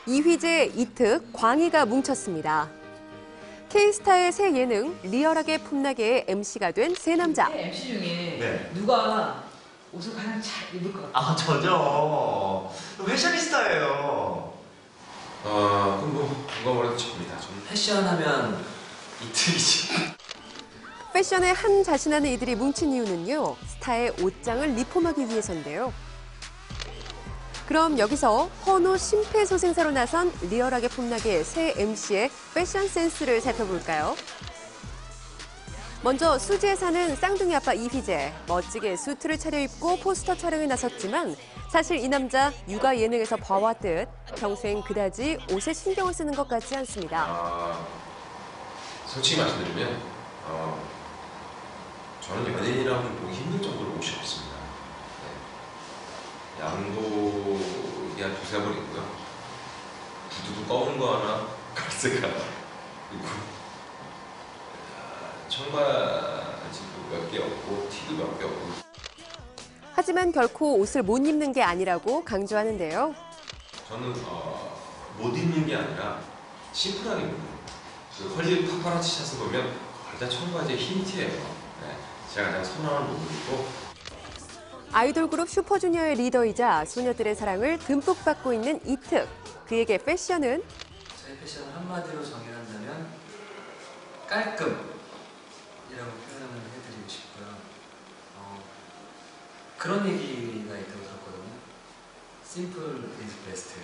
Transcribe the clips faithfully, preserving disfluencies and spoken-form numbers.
이휘재, 이특, 광희가 뭉쳤습니다. K스타의 새 예능 리얼하게 폼나게의 엠씨가 된 세 남자. 엠씨 중에 네. 누가 옷을 가장 잘 입을 것 같아요? 아, 저죠. 패셔니스타예요. 어, 그럼 뭐 누가 뭐래도 접니다. 저는 패션하면 이틀이지. 패션에 한 자신하는 이들이 뭉친 이유는요. 스타의 옷장을 리폼하기 위해서인데요. 그럼 여기서 헌호 심폐소생사로 나선 리얼하게 폼나게 새 엠씨의 패션 센스를 살펴볼까요? 먼저 수지에 사는 쌍둥이 아빠 이휘재. 멋지게 수트를 차려입고 포스터 촬영에 나섰지만 사실 이 남자 육아 예능에서 봐왔듯 평소엔 그다지 옷에 신경을 쓰는 것 같지 않습니다. 아, 솔직히 말씀드리면 어, 저는 연예인이라고 보기 힘들 정도로 옷이 없습니다. 네. 양복이 한 두세 벌 있고요. 구두도 검은 거 하나, 갈색 하나 있고 청바지도 몇 개 없고 티도 몇 개 없고. 하지만 결코 옷을 못 입는 게 아니라고 강조하는데요. 저는 어, 못 입는 게 아니라 심플하게 입는 거예요. 그 헐리우드 파파라치 샷을 보면 일단 청바지에 흰 티예요. 네. 제가 가장 선호하는 부분이고. 아이돌 그룹 슈퍼주니어의 리더이자 소녀들의 사랑을 듬뿍 받고 있는 이특. 그에게 패션은? 저의 패션을 한마디로 정의한다면 깔끔이라고 표현을 해드리고 싶고요. 어, 그런 얘기가 있다고 들었거든요. Simple is best.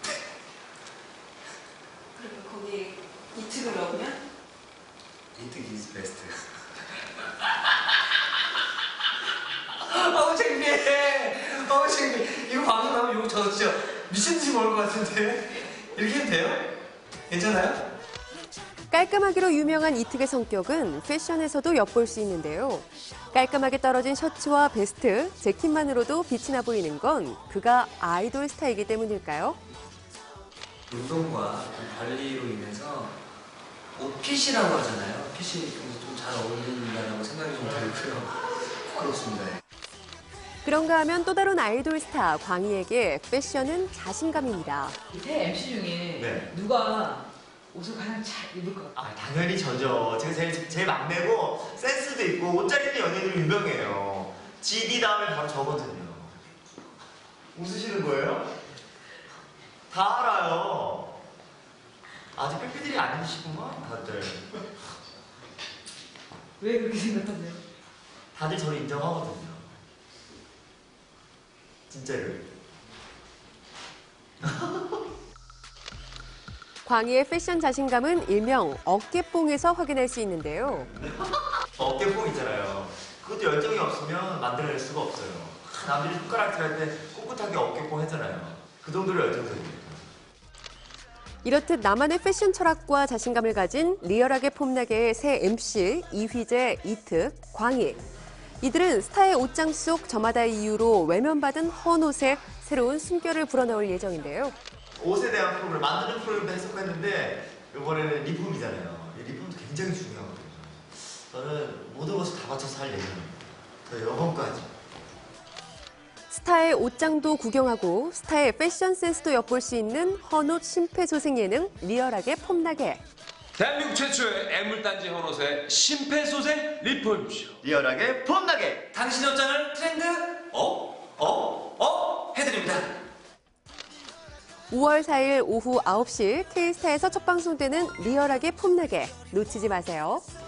그리고 거기에 이특을 넣으면? 이특 is best. 어우 창피해. 어우 창피해. 이거 방송 나오면 이거 저 진짜 미친 듯이 먹을 것 같은데. 이렇게 해도 돼요? 괜찮아요? 깔끔하기로 유명한 이특의 성격은 패션에서도 엿볼 수 있는데요. 깔끔하게 떨어진 셔츠와 베스트, 재킷만으로도 빛이 나 보이는 건 그가 아이돌 스타이기 때문일까요? 운동과 관리로 인해서 옷핏이라고 하잖아요. 핏이 좀 잘 어울린다고 생각이 좀 들고요. 부끄럽습니다. 그런가 하면 또 다른 아이돌 스타 광희에게 패션은 자신감입니다. 새 엠씨 중에 네. 누가 옷을 가장 잘 입을 것 같아요? 아, 당연히 저죠. 제가 제일, 제일 막내고 센스도 있고 옷 잘 입는 연예인으로 유명해요. 지디 다음에 바로 저거든요. 웃으시는 거예요? 다 알아요. 아직 삐삐들이 아니시구만, 다들. 왜 그렇게 생각하세요? 다들 저를 인정하거든요. 진짜로. 광희의 패션 자신감은 일명 어깨뽕에서 확인할 수 있는데요. 어깨뽕 있잖아요. 그것도 열정이 없으면 만들어낼 수가 없어요. 남들이 손가락 질 때 꿋꿋하게 어깨뽕 했잖아요. 그 정도로 열정적입니다. 이렇듯 나만의 패션 철학과 자신감을 가진 리얼하게 폼나게의 새 엠씨 이휘재, 이특, 광희. 이들은 스타의 옷장 속 저마다의 이유로 외면받은 헌옷에 새로운 숨결을 불어넣을 예정인데요. 옷에 대한 프로그램, 만드는 프로그램도 했었는데 이번에는 리폼이잖아요. 이 리폼도 굉장히 중요하거든요. 저는 모든 것을 다 맞춰서 할 예정입니다. 저 이번까지. 스타의 옷장도 구경하고 스타의 패션 센스도 엿볼 수 있는 헌옷 심폐소생 예능 리얼하게 폼나게. 대한민국 최초의 애물단지 헌옷의 심폐소생 리폼쇼. 리얼하게 폼나게. 당신 옷장을 트렌드 어? 어? 어? 해드립니다. 오월 사일 오후 아홉 시 K스타에서 첫 방송되는 리얼하게 폼나게 놓치지 마세요.